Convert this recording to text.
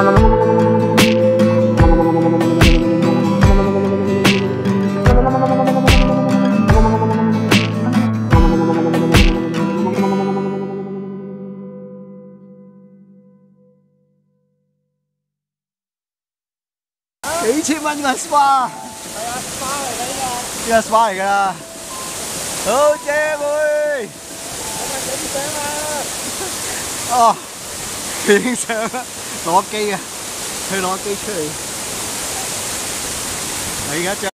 幾千蚊個 SPA， 係啊 SPA 嚟㗎呢個，呢個 SPA 嚟㗎啦，好正喎！影相啊！哦，影相啊，攞機啊，去攞機出嚟。我而家着